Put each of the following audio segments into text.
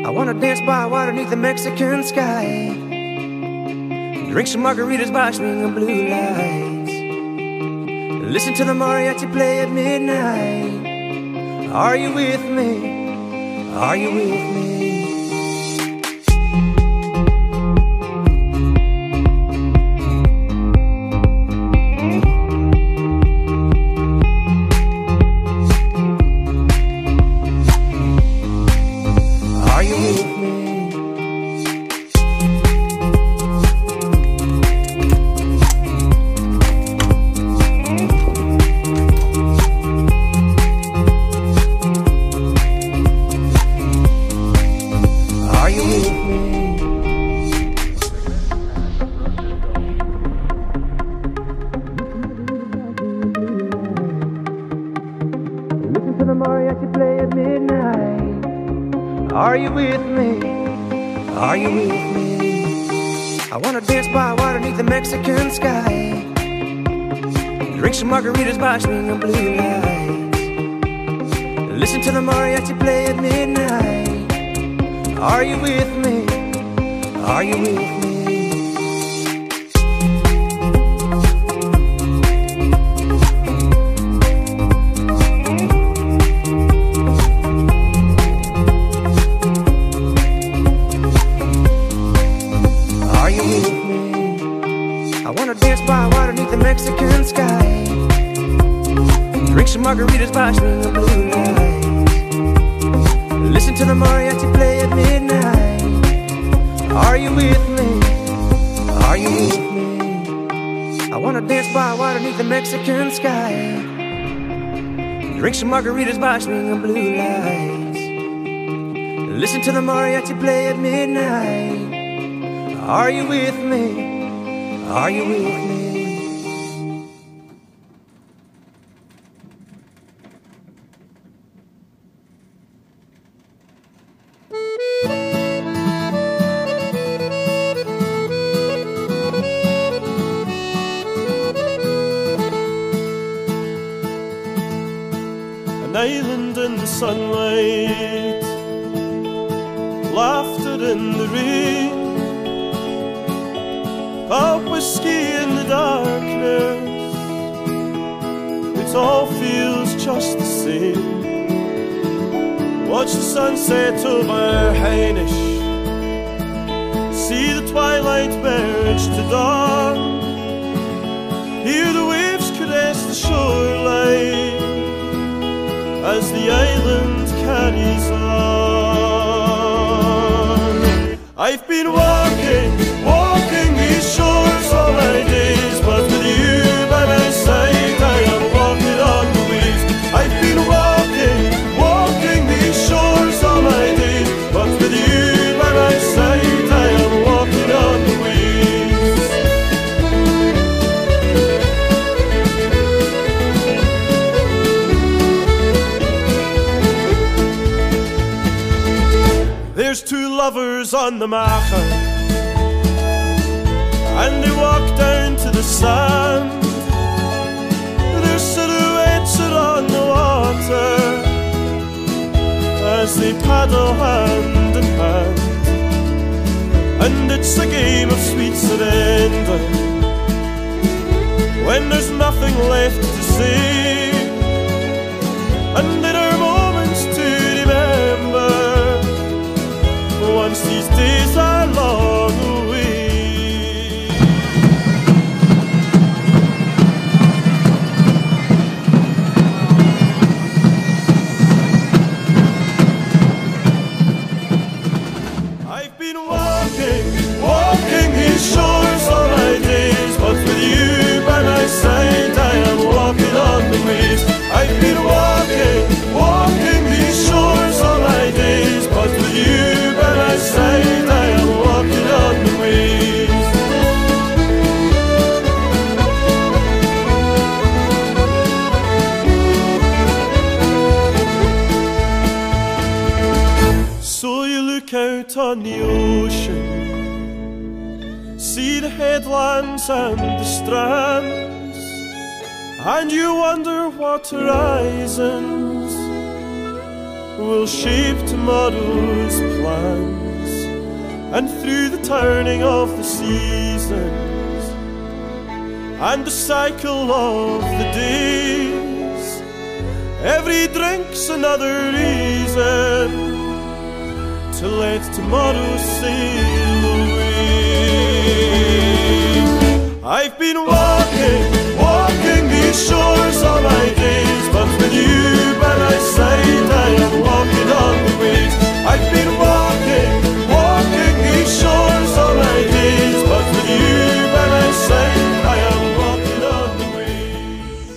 I wanna dance by water beneath the Mexican sky, drink some margaritas by swinging blue lights, listen to the mariachi play at midnight. Are you with me? Are you with me? Are you with me? Are you with me? I wanna dance by water beneath the Mexican sky, drink some margaritas by swinging blue lights, listen to the mariachi play at midnight. Are you with me? Are you with me? Mexican sky, drink some margaritas by swinging blue lights, listen to the mariachi play at midnight. Are you with me? Are you with me? I wanna dance by water beneath the Mexican sky, drink some margaritas by swinging blue lights, listen to the mariachi play at midnight. Are you with me? Are you with me? An island in the sunlight, laughter in the rain, pub whiskey in the darkness. It all feels just the same. Watch the sunset over Hainish, see the twilight merge to dawn, hear the waves caress the shoreline as the island carries on. I've been walking these shores all my days, but with you by my side I am walking on the waves. I've been walking these shores all my days, but with you by my side I am walking on the waves. There's two lovers on the Maersk, and they walk down to the sand. Their silhouettes are on the water as they paddle hand in hand, and it's a game of sweet surrender when there's nothing left to say, and there are moments to remember once these days are long away. I've been walking these shores all my days, but with you by my side I am walking on the waves. I've been walking these shores all my days, but with you by my side I am walking on the waves. So you look out on the ocean, see the headlands and the strands, and you wonder what horizons will shape tomorrow's plans, and through the turning of the seasons and the cycle of the days, every drink's another reason to let tomorrow sail away. I've been walking these shores all my days, but with you by my side I am walking on the waves. I've been walking these shores all my days, but with you by my side I am walking on the waves.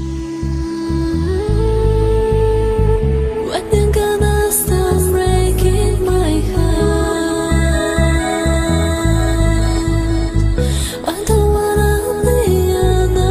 When you're gonna stop breaking my heart, I don't wanna be another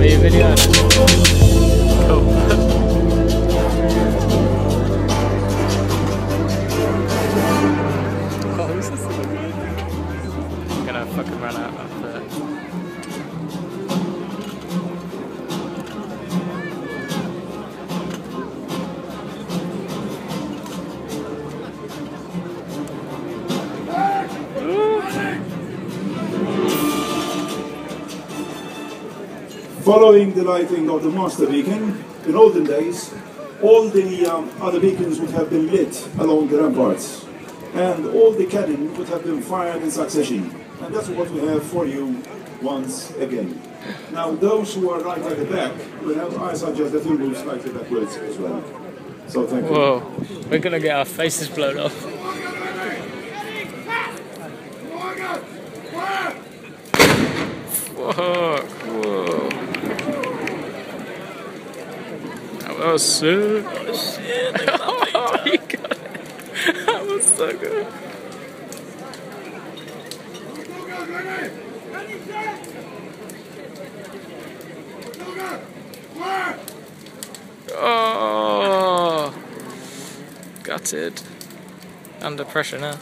you video? Cool. I'm gonna fucking run out of Following the lighting of the master beacon, in olden days, all the other beacons would have been lit along the ramparts, and all the cannon would have been fired in succession. And that's what we have for you once again. Now, those who are right at the back will have, I suggest that you move slightly backwards as well. So thank you. Whoa, we're gonna get our faces blown off. Fuck, whoa. That was sick. Oh shit, oh, you got it. That was so good. Oh, gutted. Under pressure now.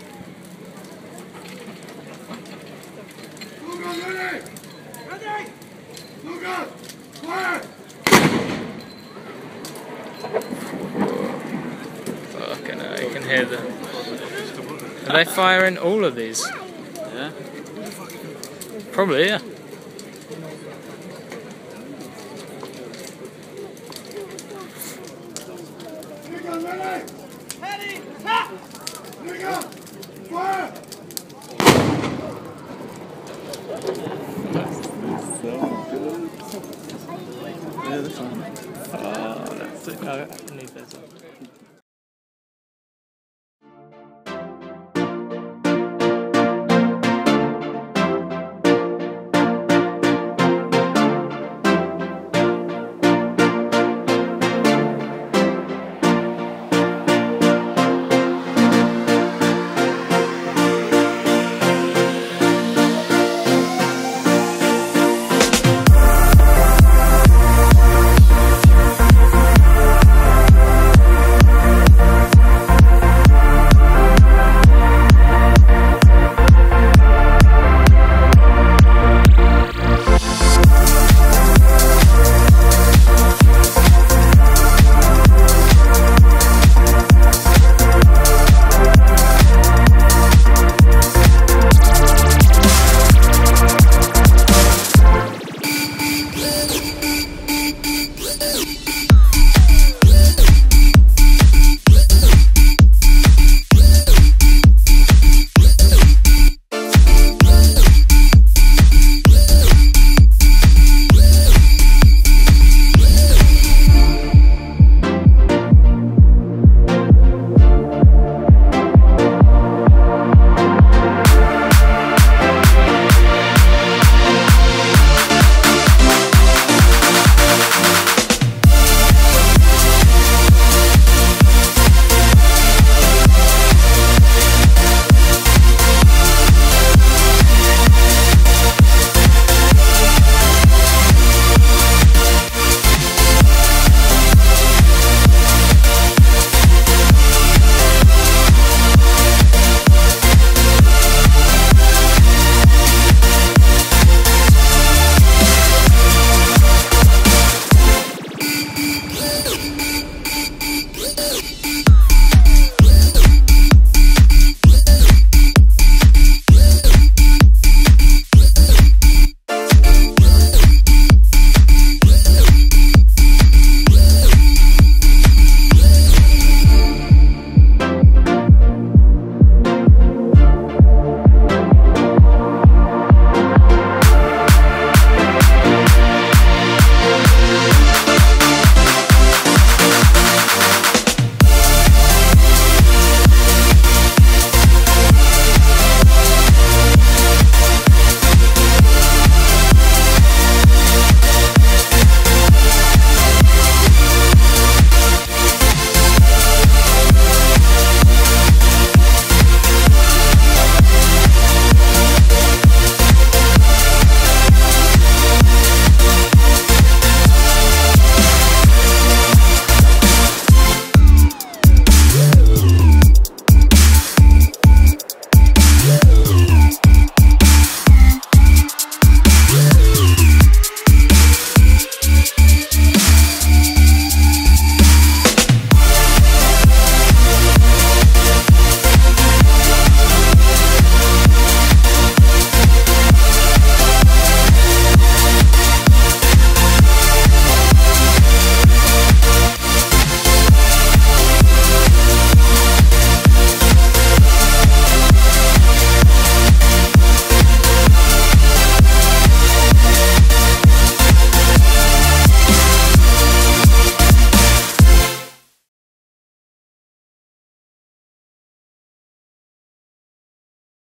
Fucking hell, you can hear them. Are they firing all of these? Yeah. Probably, yeah. Yeah, this one. Oh, that's it. No, I need those.